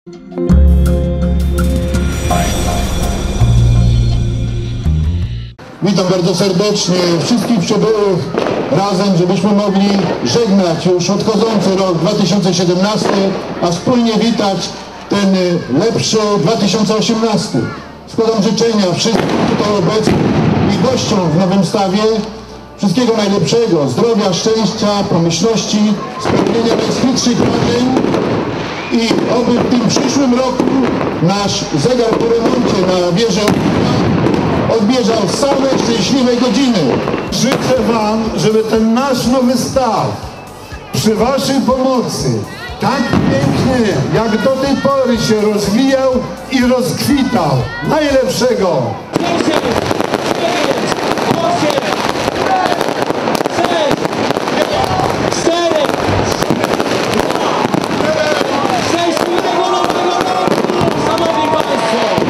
Witam bardzo serdecznie wszystkich przybyłych razem, żebyśmy mogli żegnać już odchodzący rok 2017, a wspólnie witać ten lepszy 2018. Składam życzenia wszystkim tutaj obecnym i gościom w Nowym Stawie wszystkiego najlepszego, zdrowia, szczęścia, pomyślności, spełnienia najskrytszych marzeń i oby w tym przyszłym roku nasz zegar po remoncie na wieży odmierzał same szczęśliwe godziny. Życzę Wam, żeby ten nasz Nowy Staw przy Waszej pomocy tak pięknie jak do tej pory się rozwijał i rozkwitał. Najlepszego! 10, 9, 8, 6, 4, 2, szczęśliwego nowego roku, szanowni Państwo!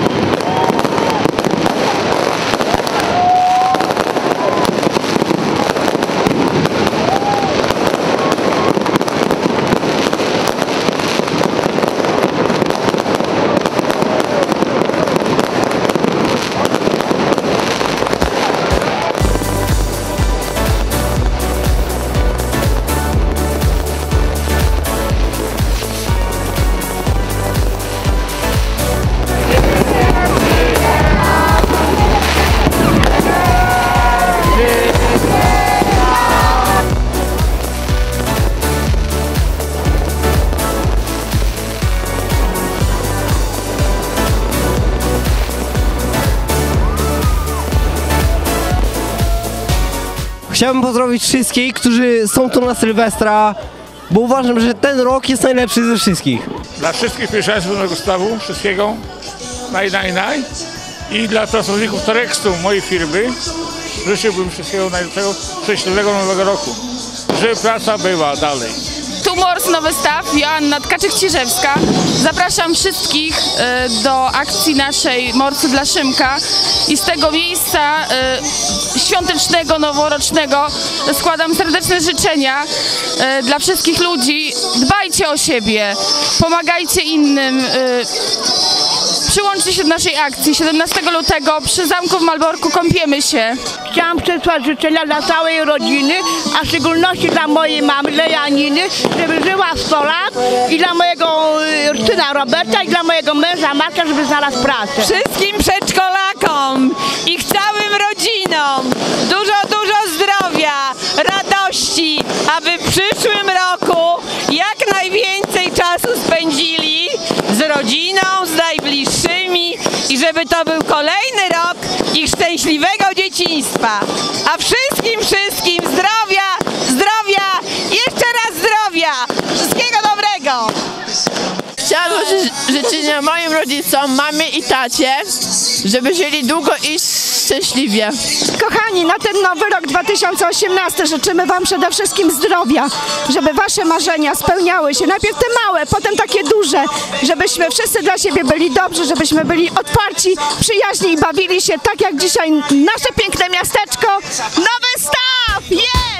Chciałbym pozdrowić wszystkich, którzy są tu na Sylwestra, bo uważam, że ten rok jest najlepszy ze wszystkich. Dla wszystkich mieszkańców Nowego Stawu, wszystkiego naj. I dla pracowników Torextu, mojej firmy, życzyłbym wszystkiego najlepszego, szczęśliwego nowego roku. Żeby praca była dalej. Tu Mors Nowy Staw, Joanna Tkaczyk-Cierzewska. Zapraszam wszystkich do akcji naszej Morsu dla Szymka i z tego miejsca świątecznego, noworocznego składam serdeczne życzenia dla wszystkich ludzi. Dbajcie o siebie, pomagajcie innym. Przyłączcie się do naszej akcji 17 lutego przy zamku w Malborku, kąpiemy się. Chciałam przesłać życzenia dla całej rodziny, a w szczególności dla mojej mamy, dla Janiny, żeby żyła 100 lat i dla mojego syna Roberta i dla mojego męża Marka, żeby znalazł pracę. Wszystkim przedszkolakom i całym rodzinom dużo zdrowia, radości, aby w przyszłym roku jak najwięcej czasu spędzili z rodziną, z najbliższymi i żeby to był kolejny rok ich szczęśliwego dzieciństwa. A wszystkim zdrowia, jeszcze raz zdrowia, wszystkiego dobrego. Chciałam złożyć życzenia moim rodzicom, mamie i tacie, żeby żyli długo i szczęśliwie. Kochani, na ten nowy rok 2018 życzymy Wam przede wszystkim zdrowia, żeby Wasze marzenia spełniały się. Najpierw te małe, potem takie duże, żebyśmy wszyscy dla siebie byli dobrzy, żebyśmy byli otwarci, przyjaźni i bawili się tak jak dzisiaj nasze piękne miasteczko Nowy Staw! Yeah!